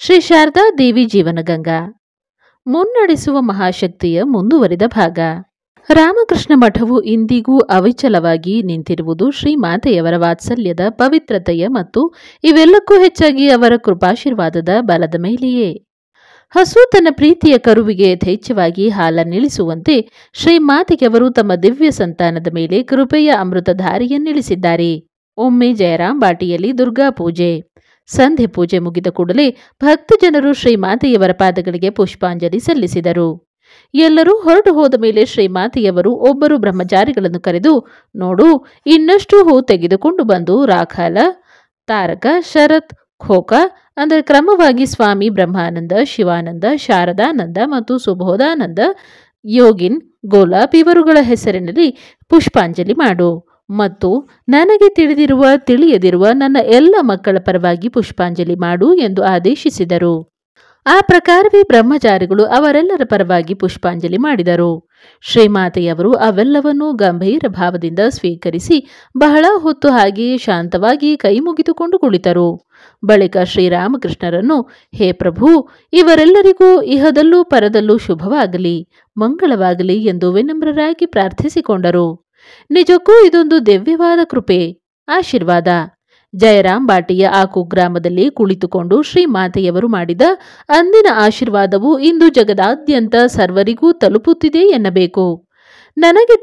ಶ್ರೀ ಶಾರದಾ ದೇವಿ ಜೀವನಗಂಗಾ ಮುನ್ನಡೆಸುವ ಮಹಾಶಕ್ತಿಯ ಮುಂದುವರಿದ ಭಾಗ. ರಾಮಕೃಷ್ಣ ಮಠವು ಇಂದಿಗೂ ಅವಿಚಲವಾಗಿ ನಿಂತಿರುವುದು ಶ್ರೀಮಾತೆಯವರ ವಾತ್ಸಲ್ಯದ, ಪವಿತ್ರತೆಯ ಮತ್ತು ಇವೆಲ್ಲಕ್ಕೂ ಹೆಚ್ಚಾಗಿ ಅವರ ಕೃಪಾಶೀರ್ವಾದದ ಬಲದ ಮೇಲೆಯೇ. ಹಸು ತನ್ನ ಪ್ರೀತಿಯ ಕರುವಿಗೆ ಯಥೇಚ್ಛವಾಗಿ ಹಾಲನ್ನಿಳಿಸುವಂತೆ ಶ್ರೀಮಾತೆಯವರು ತಮ್ಮ ದಿವ್ಯ ಸಂತಾನದ ಮೇಲೆ ಕೃಪೆಯ ಅಮೃತಧಾರೆಯನ್ನಿಳಿಸಿದ್ದಾರೆ. ಒಮ್ಮೆ ಜಯರಾಮ್ ಬಾಟಿಯಲ್ಲಿ ದುರ್ಗಾ ಪೂಜೆ. ಸಂಧೆ ಪೂಜೆ ಮುಗಿದ ಕೂಡಲೇ ಭಕ್ತಜನರು ಶ್ರೀಮಾತೆಯವರ ಪಾದಗಳಿಗೆ ಪುಷ್ಪಾಂಜಲಿ ಸಲ್ಲಿಸಿದರು. ಎಲ್ಲರೂ ಹೊರಟು ಹೋದ ಮೇಲೆ ಶ್ರೀಮಾತೆಯವರು ಒಬ್ಬರು ಬ್ರಹ್ಮಚಾರಿಗಳನ್ನು ಕರೆದು, ನೋಡು, ಇನ್ನಷ್ಟು ಹೂ ತೆಗೆದುಕೊಂಡು ಬಂದು ರಾಖಾಲ, ತಾರಕ, ಶರತ್, ಖೋಖ ಅಂದರೆ ಕ್ರಮವಾಗಿ ಸ್ವಾಮಿ ಬ್ರಹ್ಮಾನಂದ, ಶಿವಾನಂದ, ಶಾರದಾನಂದ ಮತ್ತು ಸುಬೋಧಾನಂದ, ಯೋಗಿನ್, ಗೋಲಾಬ್ ಇವರುಗಳ ಹೆಸರಿನಲ್ಲಿ ಪುಷ್ಪಾಂಜಲಿ ಮಾಡು ಮತ್ತು ನನಗೆ ತಿಳಿಯದಿರುವ ನನ್ನ ಎಲ್ಲ ಮಕ್ಕಳ ಪರವಾಗಿ ಪುಷ್ಪಾಂಜಲಿ ಮಾಡು ಎಂದು ಆದೇಶಿಸಿದರು. ಆ ಪ್ರಕಾರವೇ ಬ್ರಹ್ಮಚಾರಿಗಳು ಅವರೆಲ್ಲರ ಪರವಾಗಿ ಪುಷ್ಪಾಂಜಲಿ ಮಾಡಿದರು. ಶ್ರೀಮಾತೆಯವರು ಅವೆಲ್ಲವನ್ನೂ ಗಂಭೀರ ಭಾವದಿಂದ ಸ್ವೀಕರಿಸಿ ಬಹಳ ಹೊತ್ತು ಹಾಗೆಯೇ ಶಾಂತವಾಗಿ ಕೈ ಮುಗಿದುಕೊಂಡು ಕುಳಿತರು. ಬಳಿಕ ಶ್ರೀರಾಮಕೃಷ್ಣರನ್ನು, ಹೇ ಪ್ರಭು, ಇವರೆಲ್ಲರಿಗೂ ಇಹದಲ್ಲೂ ಪರದಲ್ಲೂ ಶುಭವಾಗಲಿ, ಮಂಗಳವಾಗಲಿ ಎಂದು ವಿನಮ್ರರಾಗಿ ಪ್ರಾರ್ಥಿಸಿಕೊಂಡರು. ನಿಜಕ್ಕೂ ಇದೊಂದು ದಿವ್ಯವಾದ ಕೃಪೆ, ಆಶೀರ್ವಾದ. ಜಯರಾಮ್ ಬಾಟಿಯ ಆ ಕುಗ್ರಾಮದಲ್ಲಿ ಕುಳಿತುಕೊಂಡು ಶ್ರೀಮಾತೆಯವರು ಮಾಡಿದ ಅಂದಿನ ಆಶೀರ್ವಾದವು ಇಂದು ಜಗದಾದ್ಯಂತ ಸರ್ವರಿಗೂ ತಲುಪುತ್ತಿದೆ ಎನ್ನಬೇಕು. ನನಗೆ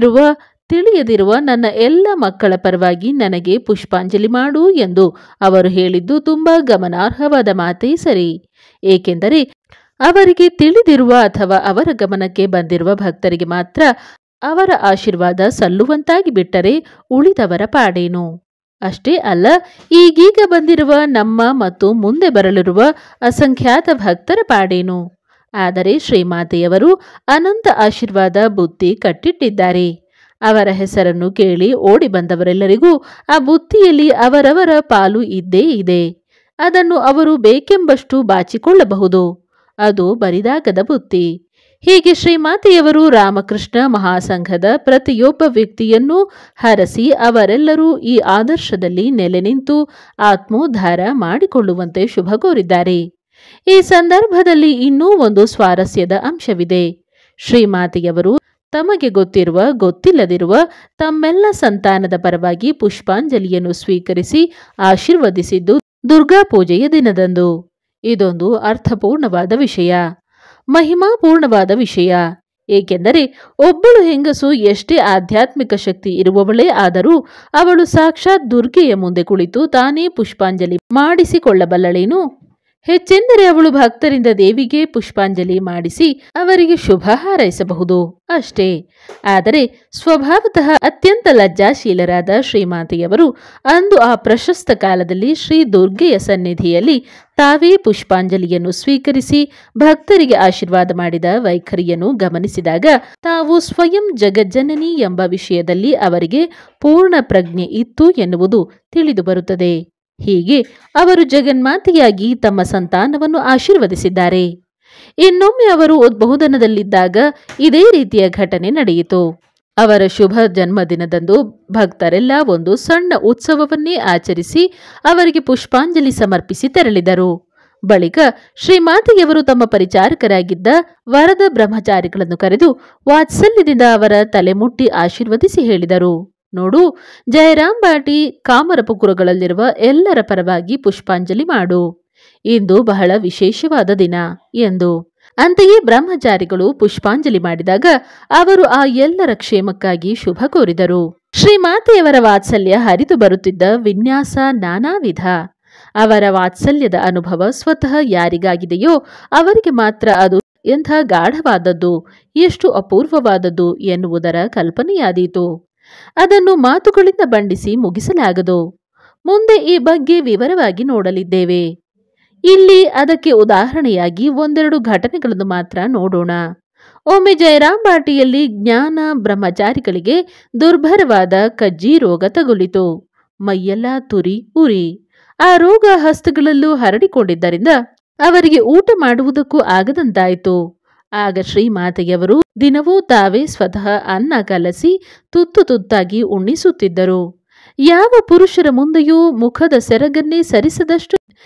ತಿಳಿಯದಿರುವ ನನ್ನ ಎಲ್ಲ ಮಕ್ಕಳ ಪರವಾಗಿ ನನಗೆ ಪುಷ್ಪಾಂಜಲಿ ಮಾಡು ಎಂದು ಅವರು ಹೇಳಿದ್ದು ತುಂಬಾ ಗಮನಾರ್ಹವಾದ ಮಾತೇ ಸರಿ. ಏಕೆಂದರೆ ಅವರಿಗೆ ತಿಳಿದಿರುವ ಅಥವಾ ಅವರ ಗಮನಕ್ಕೆ ಬಂದಿರುವ ಭಕ್ತರಿಗೆ ಮಾತ್ರ ಅವರ ಆಶೀರ್ವಾದ ಸಲ್ಲುವಂತಾಗಿ ಬಿಟ್ಟರೆ ಉಳಿದವರ ಪಾಡೇನು? ಅಷ್ಟೇ ಅಲ್ಲ, ಈಗೀಗ ಬಂದಿರುವ ನಮ್ಮ ಮತ್ತು ಮುಂದೆ ಬರಲಿರುವ ಅಸಂಖ್ಯಾತ ಭಕ್ತರ ಪಾಡೇನು? ಆದರೆ ಶ್ರೀಮಾತೆಯವರು ಅನಂತ ಆಶೀರ್ವಾದ ಬುತ್ತಿ ಕಟ್ಟಿಟ್ಟಿದ್ದಾರೆ. ಅವರ ಹೆಸರನ್ನು ಕೇಳಿ ಓಡಿ ಬಂದವರೆಲ್ಲರಿಗೂ ಆ ಬುತ್ತಿಯಲ್ಲಿ ಅವರವರ ಪಾಲು ಇದ್ದೇ ಇದೆ. ಅದನ್ನು ಅವರು ಬೇಕೆಂಬಷ್ಟು ಬಾಚಿಕೊಳ್ಳಬಹುದು. ಅದು ಬರಿದಾಗದ ಬುತ್ತಿ. ಹೀಗೆ ಶ್ರೀಮಾತೆಯವರು ರಾಮಕೃಷ್ಣ ಮಹಾಸಂಘದ ಪ್ರತಿಯೊಬ್ಬ ವ್ಯಕ್ತಿಯನ್ನೂ ಹರಸಿ ಅವರೆಲ್ಲರೂ ಈ ಆದರ್ಶದಲ್ಲಿ ನೆಲೆ ನಿಂತು ಆತ್ಮೋದ್ಧಾರ ಮಾಡಿಕೊಳ್ಳುವಂತೆ ಶುಭ ಕೋರಿದ್ದಾರೆ. ಈ ಸಂದರ್ಭದಲ್ಲಿ ಇನ್ನೂ ಒಂದು ಸ್ವಾರಸ್ಯದ ಅಂಶವಿದೆ. ಶ್ರೀಮಾತೆಯವರು ತಮಗೆ ಗೊತ್ತಿರುವ ಗೊತ್ತಿಲ್ಲದಿರುವ ತಮ್ಮೆಲ್ಲ ಸಂತಾನದ ಪರವಾಗಿ ಪುಷ್ಪಾಂಜಲಿಯನ್ನು ಸ್ವೀಕರಿಸಿ ಆಶೀರ್ವದಿಸಿದ್ದು ದುರ್ಗಾ ಪೂಜೆಯ ದಿನದಂದು. ಇದೊಂದು ಅರ್ಥಪೂರ್ಣವಾದ ವಿಷಯ, ಮಹಿಮಾಪೂರ್ಣವಾದ ವಿಷಯ. ಏಕೆಂದರೆ ಒಬ್ಬಳು ಹೆಂಗಸು ಎಷ್ಟೇ ಆಧ್ಯಾತ್ಮಿಕ ಶಕ್ತಿ ಇರುವವಳೇ ಆದರೂ ಅವಳು ಸಾಕ್ಷಾತ್ ದುರ್ಗೆಯ ಮುಂದೆ ಕುಳಿತು ತಾನೇ ಪುಷ್ಪಾಂಜಲಿ ಮಾಡಿಸಿಕೊಳ್ಳಬಲ್ಲಳೇನು? ಹೆಚ್ಚೆಂದರೆ ಅವಳು ಭಕ್ತರಿಂದ ದೇವಿಗೆ ಪುಷ್ಪಾಂಜಲಿ ಮಾಡಿಸಿ ಅವರಿಗೆ ಶುಭ ಹಾರೈಸಬಹುದು ಅಷ್ಟೇ. ಆದರೆ ಸ್ವಭಾವತಃ ಅತ್ಯಂತ ಲಜ್ಜಾಶೀಲರಾದ ಶ್ರೀಮಾತೆಯವರು ಅಂದು ಆ ಪ್ರಶಸ್ತ ಕಾಲದಲ್ಲಿ ಶ್ರೀ ದುರ್ಗೆಯ ಸನ್ನಿಧಿಯಲ್ಲಿ ತಾವೇ ಪುಷ್ಪಾಂಜಲಿಯನ್ನು ಸ್ವೀಕರಿಸಿ ಭಕ್ತರಿಗೆ ಆಶೀರ್ವಾದ ಮಾಡಿದ ವೈಖರಿಯನ್ನು ಗಮನಿಸಿದಾಗ ತಾವು ಸ್ವಯಂ ಜಗಜ್ಜನನಿ ಎಂಬ ವಿಷಯದಲ್ಲಿ ಅವರಿಗೆ ಪೂರ್ಣ ಪ್ರಜ್ಞೆ ಇತ್ತು ಎನ್ನುವುದು ತಿಳಿದು ಬರುತ್ತದೆ. ಹೀಗೆ ಅವರು ಜಗನ್ಮಾತೆಯಾಗಿ ತಮ್ಮ ಸಂತಾನವನ್ನು ಆಶೀರ್ವದಿಸಿದ್ದಾರೆ. ಇನ್ನೊಮ್ಮೆ ಅವರು ಉದ್ಬೋಧನದಲ್ಲಿದ್ದಾಗ ಇದೇ ರೀತಿಯ ಘಟನೆ ನಡೆಯಿತು. ಅವರ ಶುಭ ಜನ್ಮದಿನದಂದು ಭಕ್ತರೆಲ್ಲ ಒಂದು ಸಣ್ಣ ಉತ್ಸವವನ್ನೇ ಆಚರಿಸಿ ಅವರಿಗೆ ಪುಷ್ಪಾಂಜಲಿ ಸಮರ್ಪಿಸಿ ತೆರಳಿದರು. ಬಳಿಕ ಶ್ರೀಮಾತೆಯವರು ತಮ್ಮ ಪರಿಚಾರಕರಾಗಿದ್ದ ವರದ ಬ್ರಹ್ಮಚಾರಿಗಳನ್ನು ಕರೆದು ವಾತ್ಸಲ್ಯದಿಂದ ಅವರ ತಲೆ ಮುಟ್ಟಿ ಆಶೀರ್ವದಿಸಿ ಹೇಳಿದರು, ನೋಡು, ಜಯರಾಮ್ ಬಾಟಿ ಕಾಮರಪುಕುರಗಳಲ್ಲಿರುವ ಎಲ್ಲರ ಪರವಾಗಿ ಪುಷ್ಪಾಂಜಲಿ ಮಾಡು. ಇಂದು ಬಹಳ ವಿಶೇಷವಾದ ದಿನ ಎಂದು. ಅಂತೆಯೇ ಬ್ರಹ್ಮಚಾರಿಗಳು ಪುಷ್ಪಾಂಜಲಿ ಮಾಡಿದಾಗ ಅವರು ಆ ಎಲ್ಲರ ಕ್ಷೇಮಕ್ಕಾಗಿ ಶುಭ ಕೋರಿದರು. ಶ್ರೀಮಾತೆಯವರ ವಾತ್ಸಲ್ಯ ಹರಿದು ಬರುತ್ತಿದ್ದ ವಿನ್ಯಾಸ ನಾನಾ ವಿಧ. ಅವರ ವಾತ್ಸಲ್ಯದ ಅನುಭವ ಸ್ವತಃ ಯಾರಿಗಾಗಿದೆಯೋ ಅವರಿಗೆ ಮಾತ್ರ ಅದು ಎಂಥ ಗಾಢವಾದದ್ದು, ಎಷ್ಟು ಅಪೂರ್ವವಾದದ್ದು ಎನ್ನುವುದರ ಕಲ್ಪನೆಯಾದೀತು. ಅದನ್ನು ಮಾತುಗಳಿಂದ ಬಣ್ಣಿಸಿ ಮುಗಿಸಲಾಗದು. ಮುಂದೆ ಈ ಬಗ್ಗೆ ವಿವರವಾಗಿ ನೋಡಲಿದ್ದೇವೆ. ಇಲ್ಲಿ ಅದಕ್ಕೆ ಉದಾಹರಣೆಯಾಗಿ ಒಂದೆರಡು ಘಟನೆಗಳನ್ನು ಮಾತ್ರ ನೋಡೋಣ. ಒಮ್ಮೆ ಜಯರಾಮ್ ಬಾಟಿಯಲ್ಲಿ ಜ್ಞಾನ ಬ್ರಹ್ಮಚಾರಿಗಳಿಗೆ ದುರ್ಭರವಾದ ಕಜ್ಜಿ ರೋಗ ತಗುಲಿತು. ಮೈಯೆಲ್ಲ ತುರಿ ಉರಿ. ಆ ರೋಗ ಹಸ್ತಗಳಲ್ಲೂ ಹರಡಿಕೊಂಡಿದ್ದರಿಂದ ಅವರಿಗೆ ಊಟ ಮಾಡುವುದಕ್ಕೂ ಆಗದಂತಾಯಿತು. ಆಗ ಶ್ರೀಮಾತೆಯವರು ದಿನವೂ ತಾವೇ ಸ್ವತಃ ಅನ್ನ ಕಲಸಿ ತುತ್ತು ತುತ್ತಾಗಿ ಉಣ್ಣಿಸುತ್ತಿದ್ದರು. ಯಾವ ಪುರುಷರ ಮುಂದೆಯೂ ಮುಖದ ಸೆರಗನ್ನೇ ಸರಿಸದಷ್ಟು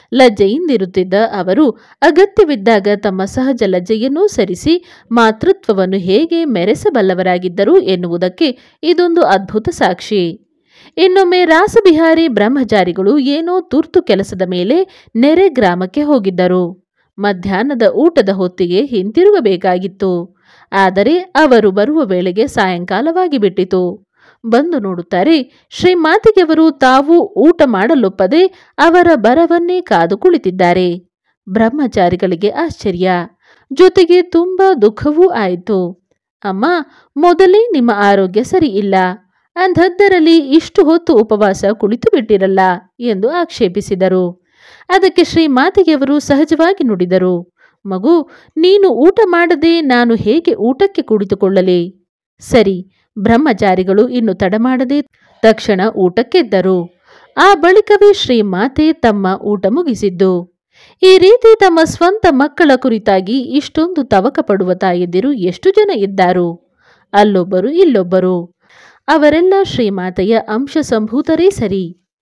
ಲಜ್ಜೆಯಿಂದಿರುತ್ತಿದ್ದ ಅವರು ಅಗತ್ಯವಿದ್ದಾಗ ತಮ್ಮ ಸಹಜ ಲಜ್ಜೆಯನ್ನೂ ಸರಿಸಿ ಮಾತೃತ್ವವನ್ನು ಹೇಗೆ ಮೆರೆಸಬಲ್ಲವರಾಗಿದ್ದರು ಎನ್ನುವುದಕ್ಕೆ ಇದೊಂದು ಅದ್ಭುತ ಸಾಕ್ಷಿ. ಇನ್ನೊಮ್ಮೆ ರಾಸಬಿಹಾರಿ ಬ್ರಹ್ಮಚಾರಿಗಳು ಏನೋ ತುರ್ತು ಕೆಲಸದ ಮೇಲೆ ನೆರೆ ಗ್ರಾಮಕ್ಕೆ ಹೋಗಿದ್ದರು. ಮಧ್ಯಾಹ್ನದ ಊಟದ ಹೊತ್ತಿಗೆ ಹಿಂತಿರುಗಬೇಕಾಗಿತ್ತು. ಆದರೆ ಅವರು ಬರುವ ವೇಳೆಗೆ ಸಾಯಂಕಾಲವಾಗಿ ಬಿಟ್ಟಿತು. ಬಂದು ನೋಡುತ್ತಾರೆ, ಶ್ರೀಮಾತೆಯವರು ತಾವು ಊಟ ಮಾಡಲೊಪ್ಪದೆ ಅವರ ಬರವನ್ನೇ ಕಾದು ಕುಳಿತಿದ್ದಾರೆ. ಬ್ರಹ್ಮಚಾರಿಗಳಿಗೆ ಆಶ್ಚರ್ಯ, ಜೊತೆಗೆ ತುಂಬಾ ದುಃಖವೂ ಆಯಿತು. ಅಮ್ಮ, ಮೊದಲೇ ನಿಮ್ಮ ಆರೋಗ್ಯ ಸರಿ ಇಲ್ಲ, ಅಂಥದ್ದರಲ್ಲಿ ಇಷ್ಟು ಹೊತ್ತು ಉಪವಾಸ ಕುಳಿತು ಬಿಟ್ಟಿರಲ್ಲ ಎಂದು ಆಕ್ಷೇಪಿಸಿದರು. ಅದಕ್ಕೆ ಶ್ರೀಮಾತೆಯವರು ಸಹಜವಾಗಿ ನುಡಿದರು, ಮಗು, ನೀನು ಊಟ ಮಾಡದೆ ನಾನು ಹೇಗೆ ಊಟಕ್ಕೆ ಕುಳಿತುಕೊಳ್ಳಲಿ? ಸರಿ. ಬ್ರಹ್ಮಚಾರಿಗಳು ಇನ್ನು ತಡಮಾಡದೆ ತಕ್ಷಣ ಊಟಕ್ಕೆದ್ದರು. ಆ ಬಳಿಕವೇ ಶ್ರೀಮಾತೆ ತಮ್ಮ ಊಟ ಮುಗಿಸಿದ್ದು. ಈ ರೀತಿ ತಮ್ಮ ಸ್ವಂತ ಮಕ್ಕಳ ಕುರಿತಾಗಿ ಇಷ್ಟೊಂದು ತವಕ ಪಡುವ ತಾಯಂದಿರು ಎಷ್ಟು ಜನ ಇದ್ದಾರು? ಅಲ್ಲೊಬ್ಬರು ಇಲ್ಲೊಬ್ಬರು. ಅವರೆಲ್ಲ ಶ್ರೀಮಾತೆಯ ಅಂಶ ಸಂಭೂತರೇ ಸರಿ.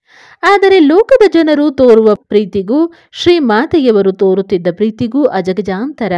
ಆದರೆ ಲೋಕದ ಜನರು ತೋರುವ ಪ್ರೀತಿಗೂ ಶ್ರೀಮಾತೆಯವರು ತೋರುತ್ತಿದ್ದ ಪ್ರೀತಿಗೂ ಅಜಗಜಾಂತರ.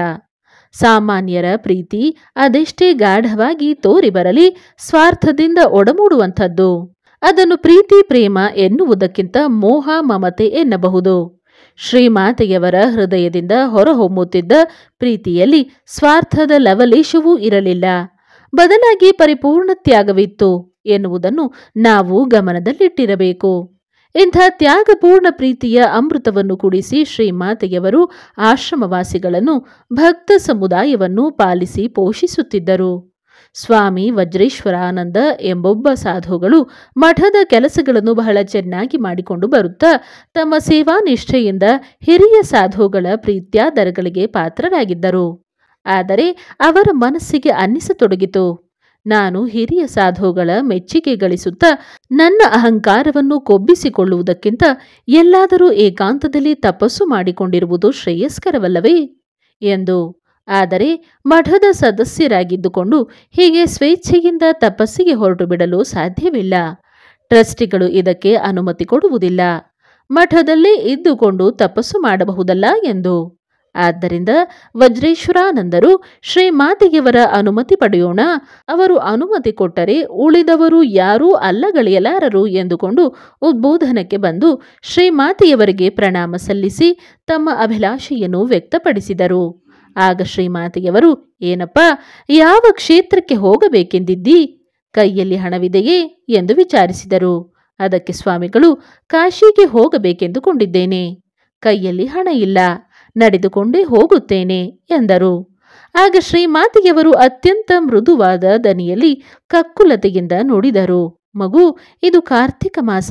ಸಾಮಾನ್ಯರ ಪ್ರೀತಿ ಅದೆಷ್ಟೇ ಗಾಢವಾಗಿ ತೋರಿ ಬರಲಿ ಸ್ವಾರ್ಥದಿಂದ ಒಡಮೂಡುವಂಥದ್ದು. ಅದನ್ನು ಪ್ರೀತಿ ಪ್ರೇಮ ಎನ್ನುವುದಕ್ಕಿಂತ ಮೋಹ ಮಮತೆ ಎನ್ನಬಹುದು. ಶ್ರೀಮಾತೆಯವರ ಹೃದಯದಿಂದ ಹೊರಹೊಮ್ಮುತ್ತಿದ್ದ ಪ್ರೀತಿಯಲ್ಲಿ ಸ್ವಾರ್ಥದ ಲವಲೇಶವೂ ಇರಲಿಲ್ಲ, ಬದಲಾಗಿ ಪರಿಪೂರ್ಣ ತ್ಯಾಗವಿತ್ತು ಎನ್ನುವುದನ್ನು ನಾವು ಗಮನದಲ್ಲಿಟ್ಟಿರಬೇಕು. ಇಂಥ ತ್ಯಾಗಪೂರ್ಣ ಪ್ರೀತಿಯ ಅಮೃತವನ್ನು ಕುಡಿಸಿ ಶ್ರೀಮಾತೆಯವರು ಆಶ್ರಮವಾಸಿಗಳನ್ನು ಭಕ್ತ ಸಮುದಾಯವನ್ನು ಪಾಲಿಸಿ ಪೋಷಿಸುತ್ತಿದ್ದರು. ಸ್ವಾಮಿ ವಜ್ರೇಶ್ವರಾನಂದ ಎಂಬೊಬ್ಬ ಸಾಧುಗಳು ಮಠದ ಕೆಲಸಗಳನ್ನು ಬಹಳ ಚೆನ್ನಾಗಿ ಮಾಡಿಕೊಂಡು ಬರುತ್ತಾ ತಮ್ಮ ಸೇವಾ ನಿಷ್ಠೆಯಿಂದ ಹಿರಿಯ ಸಾಧುಗಳ ಪ್ರೀತ್ಯಾದರಗಳಿಗೆ ಪಾತ್ರರಾಗಿದ್ದರು. ಆದರೆ ಅವರ ಮನಸ್ಸಿಗೆ ಅನ್ನಿಸತೊಡಗಿತು, ನಾನು ಹಿರಿಯ ಸಾಧುಗಳ ಮೆಚ್ಚುಗೆ ಗಳಿಸುತ್ತಾ ನನ್ನ ಅಹಂಕಾರವನ್ನು ಕೊಬ್ಬಿಸಿಕೊಳ್ಳುವುದಕ್ಕಿಂತ ಎಲ್ಲಾದರೂ ಏಕಾಂತದಲ್ಲಿ ತಪಸ್ಸು ಮಾಡಿಕೊಂಡಿರುವುದು ಶ್ರೇಯಸ್ಕರವಲ್ಲವೇ ಎಂದು. ಆದರೆ ಮಠದ ಸದಸ್ಯರಾಗಿದ್ದುಕೊಂಡು ಹೀಗೆ ಸ್ವೇಚ್ಛೆಯಿಂದ ತಪಸ್ಸಿಗೆ ಹೊರಟು ಬಿಡಲು ಸಾಧ್ಯವಿಲ್ಲ. ಟ್ರಸ್ಟಿಗಳು ಇದಕ್ಕೆ ಅನುಮತಿ ಕೊಡುವುದಿಲ್ಲ. ಮಠದಲ್ಲೇ ಇದ್ದುಕೊಂಡು ತಪಸ್ಸು ಮಾಡಬಹುದಲ್ಲ ಎಂದು. ಆದ್ದರಿಂದ ವಜ್ರೇಶ್ವರಾನಂದರು ಶ್ರೀಮಾತೆಯವರ ಅನುಮತಿ ಪಡೆಯೋಣ, ಅವರು ಅನುಮತಿ ಕೊಟ್ಟರೆ ಉಳಿದವರು ಯಾರೂ ಅಲ್ಲಗಳೆಯಲಾರರು ಎಂದುಕೊಂಡು ಉದ್ಬೋಧನಕ್ಕೆ ಬಂದು ಶ್ರೀಮಾತೆಯವರಿಗೆ ಪ್ರಣಾಮ ಸಲ್ಲಿಸಿ ತಮ್ಮ ಅಭಿಲಾಷೆಯನ್ನು ವ್ಯಕ್ತಪಡಿಸಿದರು. ಆಗ ಶ್ರೀಮಾತೆಯವರು, ಏನಪ್ಪ, ಯಾವ ಕ್ಷೇತ್ರಕ್ಕೆ ಹೋಗಬೇಕೆಂದಿದ್ದಿ? ಕೈಯಲ್ಲಿ ಹಣವಿದೆಯೇ ಎಂದು ವಿಚಾರಿಸಿದರು. ಅದಕ್ಕೆ ಸ್ವಾಮಿಗಳು, ಕಾಶಿಗೆ ಹೋಗಬೇಕೆಂದುಕೊಂಡಿದ್ದೇನೆ. ಕೈಯಲ್ಲಿ ಹಣ ಇಲ್ಲ, ನಡೆದುಕೊಂಡೇ ಹೋಗುತ್ತೇನೆ ಎಂದರು. ಆಗ ಶ್ರೀಮಾತೆಯವರು ಅತ್ಯಂತ ಮೃದುವಾದ ದನಿಯಲ್ಲಿ ಕಕ್ಕುಲತೆಯಿಂದ ನುಡಿದರು, ಮಗು, ಇದು ಕಾರ್ತಿಕ ಮಾಸ,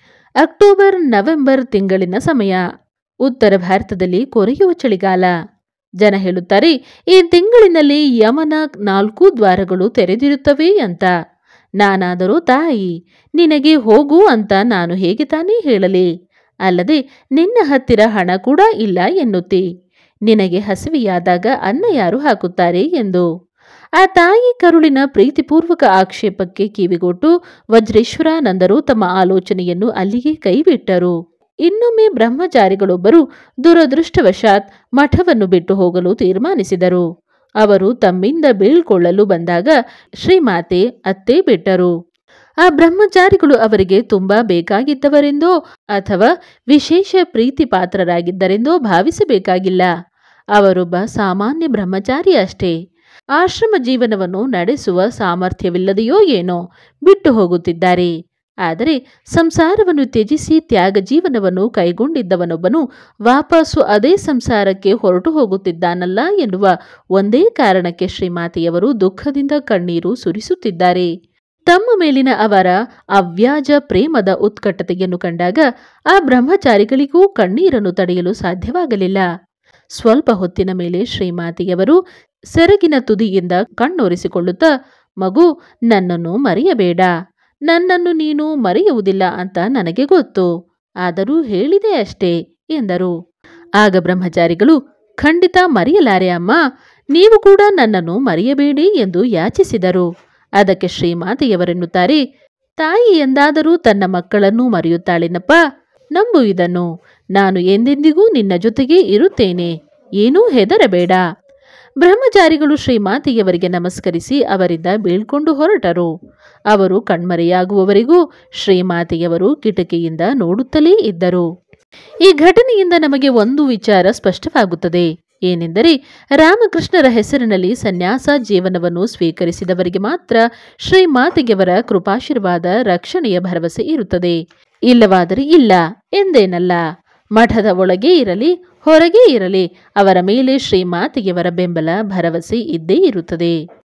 ಅಕ್ಟೋಬರ್ ನವೆಂಬರ್ ತಿಂಗಳಿನ ಸಮಯ. ಉತ್ತರ ಭಾರತದಲ್ಲಿ ಕೊರೆಯುವ ಚಳಿಗಾಲ. ಜನ ಹೇಳುತ್ತಾರೆ, ಈ ತಿಂಗಳಿನಲ್ಲಿ ಯಮನ 4 ದ್ವಾರಗಳು ತೆರೆದಿರುತ್ತವೆ ಅಂತ. ನಾನಾದರೂ ತಾಯಿ, ನಿನಗೆ ಹೋಗು ಅಂತ ನಾನು ಹೇಗೆ ತಾನೇ ಹೇಳಲಿ? ಅಲ್ಲದೆ ನಿನ್ನ ಹತ್ತಿರ ಹಣ ಕೂಡ ಇಲ್ಲ ಎನ್ನುತ್ತಿ. ನಿನಗೆ ಹಸಿವೆಯಾದಾಗ ಅನ್ನ ಯಾರು ಹಾಕುತ್ತಾರೆ ಎಂದು. ಆ ತಾಯಿ ಕರುಳಿನ ಪ್ರೀತಿಪೂರ್ವಕ ಆಕ್ಷೇಪಕ್ಕೆ ಕಿವಿಗೊಟ್ಟು ವಜ್ರೇಶ್ವರಾನಂದರು ತಮ್ಮ ಆಲೋಚನೆಯನ್ನು ಅಲ್ಲಿಗೆ ಕೈಬಿಟ್ಟರು. ಇನ್ನೊಮ್ಮೆ ಬ್ರಹ್ಮಚಾರಿಗಳೊಬ್ಬರು ದುರದೃಷ್ಟವಶಾತ್ ಮಠವನ್ನು ಬಿಟ್ಟು ಹೋಗಲು ತೀರ್ಮಾನಿಸಿದರು. ಅವರು ತಮ್ಮಿಂದ ಬೀಳ್ಕೊಳ್ಳಲು ಬಂದಾಗ ಶ್ರೀಮಾತೆ ಅತ್ತೇ ಬಿಟ್ಟರು. ಆ ಬ್ರಹ್ಮಚಾರಿಗಳು ಅವರಿಗೆ ತುಂಬಾ ಬೇಕಾಗಿದ್ದವರೆಂದೋ ಅಥವಾ ವಿಶೇಷ ಪ್ರೀತಿ ಪಾತ್ರರಾಗಿದ್ದರೆಂದೋ ಭಾವಿಸಬೇಕಾಗಿಲ್ಲ. ಅವರೊಬ್ಬ ಸಾಮಾನ್ಯ ಬ್ರಹ್ಮಚಾರಿ ಅಷ್ಟೇ. ಆಶ್ರಮ ಜೀವನವನ್ನು ನಡೆಸುವ ಸಾಮರ್ಥ್ಯವಿಲ್ಲದೆಯೋ ಏನೋ ಬಿಟ್ಟು ಹೋಗುತ್ತಿದ್ದಾರೆ. ಆದರೆ ಸಂಸಾರವನ್ನು ತ್ಯಜಿಸಿ ತ್ಯಾಗ ಜೀವನವನ್ನು ಕೈಗೊಂಡಿದ್ದವನೊಬ್ಬನು ವಾಪಸ್ಸು ಅದೇ ಸಂಸಾರಕ್ಕೆ ಹೊರಟು ಹೋಗುತ್ತಿದ್ದಾನಲ್ಲ ಎನ್ನುವ ಒಂದೇ ಕಾರಣಕ್ಕೆ ಶ್ರೀಮಾತೆಯವರು ದುಃಖದಿಂದ ಕಣ್ಣೀರು ಸುರಿಸುತ್ತಿದ್ದಾರೆ. ತಮ್ಮ ಮೇಲಿನ ಅವರ ಅವ್ಯಾಜ ಪ್ರೇಮದ ಉತ್ಕಟತೆಯನ್ನು ಕಂಡಾಗ ಆ ಬ್ರಹ್ಮಚಾರಿಗಳಿಗೂ ಕಣ್ಣೀರನ್ನು ತಡೆಯಲು ಸಾಧ್ಯವಾಗಲಿಲ್ಲ. ಸ್ವಲ್ಪ ಹೊತ್ತಿನ ಮೇಲೆ ಶ್ರೀಮಾತೆಯವರು ಸೆರಗಿನ ತುದಿಯಿಂದ ಕಣ್ಣೊರೆಸಿಕೊಳ್ಳುತ್ತಾ, ಮಗು, ನನ್ನನ್ನು ಮರೆಯಬೇಡ, ನನ್ನನ್ನು ನೀನು ಮರೆಯುವುದಿಲ್ಲ ಅಂತ ನನಗೆ ಗೊತ್ತು, ಆದರೂ ಹೇಳಿದೆ ಅಷ್ಟೇ ಎಂದರು. ಆಗ ಬ್ರಹ್ಮಚಾರಿಗಳು, ಖಂಡಿತ ಮರೆಯಲಾರೆ ಅಮ್ಮ, ನೀವು ಕೂಡ ನನ್ನನ್ನು ಮರೆಯಬೇಡಿ ಎಂದು ಯಾಚಿಸಿದರು. ಅದಕ್ಕೆ ಶ್ರೀಮಾತೆಯವರೆನ್ನುತ್ತಾರೆ, ತಾಯಿ ಎಂದಾದರೂ ತನ್ನ ಮಕ್ಕಳನ್ನು ಮರೆಯುತ್ತಾಳೆನಪ್ಪ. ನಂಬು ಇದನ್ನು. ನಾನು ಎಂದೆಂದಿಗೂ ನಿನ್ನ ಜೊತೆಗೇ ಇರುತ್ತೇನೆ. ಏನೂ ಹೆದರಬೇಡ. ಬ್ರಹ್ಮಚಾರಿಗಳು ಶ್ರೀಮಾತೆಯವರಿಗೆ ನಮಸ್ಕರಿಸಿ ಅವರಿಂದ ಬೀಳ್ಕೊಂಡು ಹೊರಟರು. ಅವರು ಕಣ್ಮರೆಯಾಗುವವರೆಗೂ ಶ್ರೀಮಾತೆಯವರು ಕಿಟಕಿಯಿಂದ ನೋಡುತ್ತಲೇ ಇದ್ದರು. ಈ ಘಟನೆಯಿಂದ ನಮಗೆ ಒಂದು ವಿಚಾರ ಸ್ಪಷ್ಟವಾಗುತ್ತದೆ. ಏನೆಂದರೆ, ರಾಮಕೃಷ್ಣರ ಹೆಸರಿನಲ್ಲಿ ಸನ್ಯಾಸ ಜೀವನವನ್ನು ಸ್ವೀಕರಿಸಿದವರಿಗೆ ಮಾತ್ರ ಶ್ರೀಮಾತೆಯವರ ಕೃಪಾಶೀರ್ವಾದ ರಕ್ಷಣೆಯ ಭರವಸೆ ಇರುತ್ತದೆ. ಇಲ್ಲವಾದರೆ ಇಲ್ಲ ಎಂದೇನಲ್ಲ. ಮಠದ ಒಳಗೇ ಇರಲಿ ಹೊರಗೇ ಇರಲಿ ಅವರ ಮೇಲೆ ಶ್ರೀಮಾತೆಯವರ ಬೆಂಬಲ ಭರವಸೆ ಇದ್ದೇ ಇರುತ್ತದೆ.